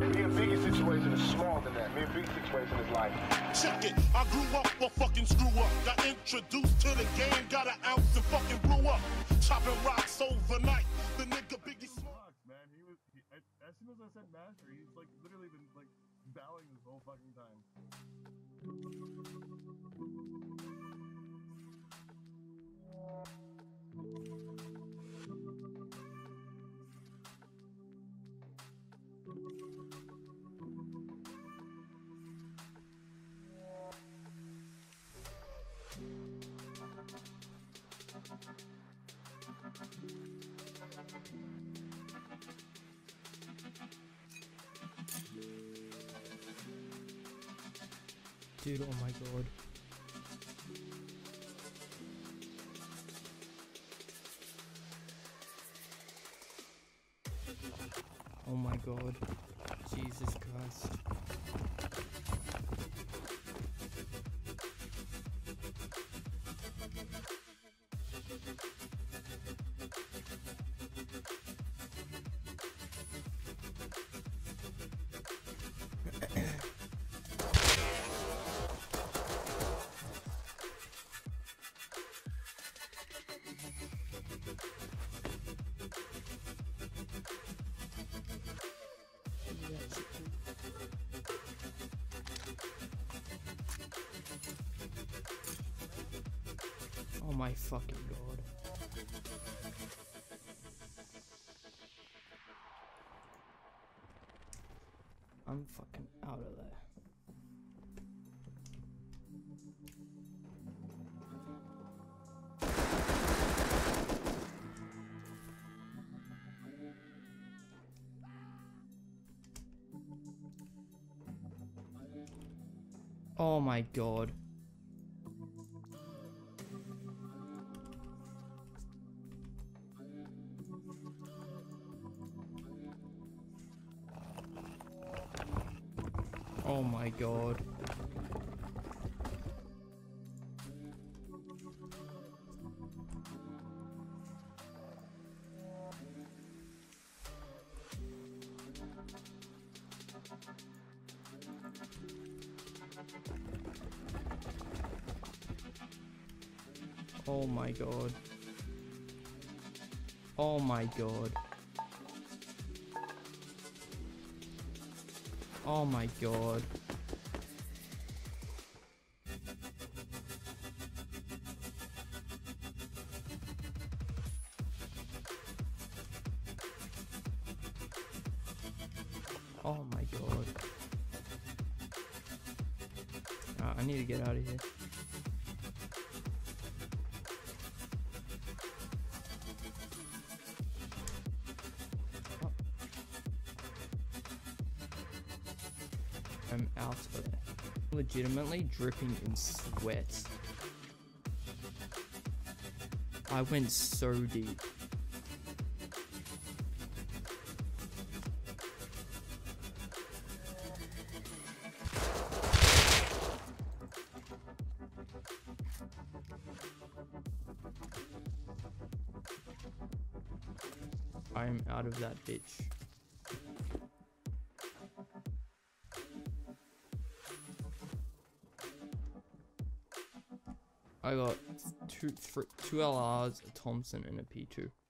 Me and Biggie's situation is smaller than that. Me and Biggie's situation is like, check it. I grew up a fucking screw up. Got introduced to the game, got an ounce and fucking blew up. Chopping rocks overnight. The nigga Biggie Smalls. Man, as soon as I said master, he's like literally been like bowing this whole fucking time. Dude, oh my god. Oh my god. Jesus Christ. Oh my fucking god. I'm fucking out of there. Oh my god. Oh my god. Oh my god. Oh my god. Oh my god. Oh my god. I need to get out of here. I'm out of there. Legitimately dripping in sweat. I went so deep. I am out of that bitch. I got two LRs, a Thompson, and a P2.